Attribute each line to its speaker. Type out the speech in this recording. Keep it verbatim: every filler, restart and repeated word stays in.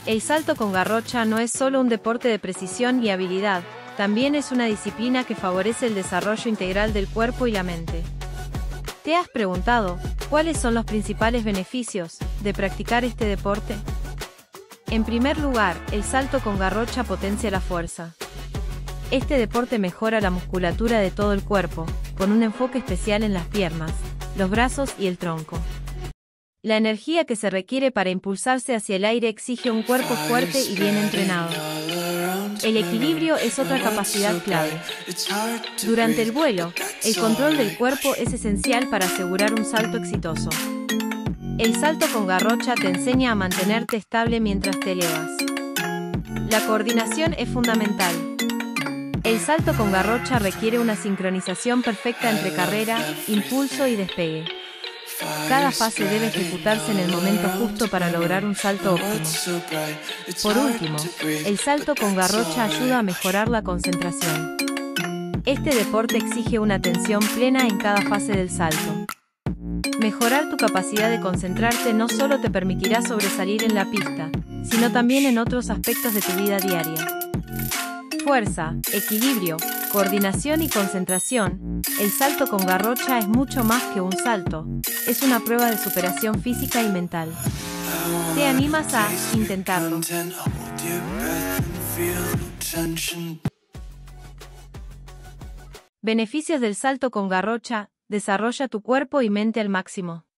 Speaker 1: El salto con garrocha no es solo un deporte de precisión y habilidad, también es una disciplina que favorece el desarrollo integral del cuerpo y la mente. ¿Te has preguntado cuáles son los principales beneficios de practicar este deporte? En primer lugar, el salto con garrocha potencia la fuerza. Este deporte mejora la musculatura de todo el cuerpo, con un enfoque especial en las piernas, los brazos y el tronco. La energía que se requiere para impulsarse hacia el aire exige un cuerpo fuerte y bien entrenado. El equilibrio es otra capacidad clave. Durante el vuelo, el control del cuerpo es esencial para asegurar un salto exitoso. El salto con garrocha te enseña a mantenerte estable mientras te elevas. La coordinación es fundamental. El salto con garrocha requiere una sincronización perfecta entre carrera, impulso y despegue. Cada fase debe ejecutarse en el momento justo para lograr un salto óptimo. Por último, el salto con garrocha ayuda a mejorar la concentración. Este deporte exige una atención plena en cada fase del salto. Mejorar tu capacidad de concentrarte no solo te permitirá sobresalir en la pista, sino también en otros aspectos de tu vida diaria. Fuerza, equilibrio, coordinación y concentración. El salto con garrocha es mucho más que un salto, es una prueba de superación física y mental. ¿Te animas a intentarlo? Beneficios del salto con garrocha: desarrolla tu cuerpo y mente al máximo.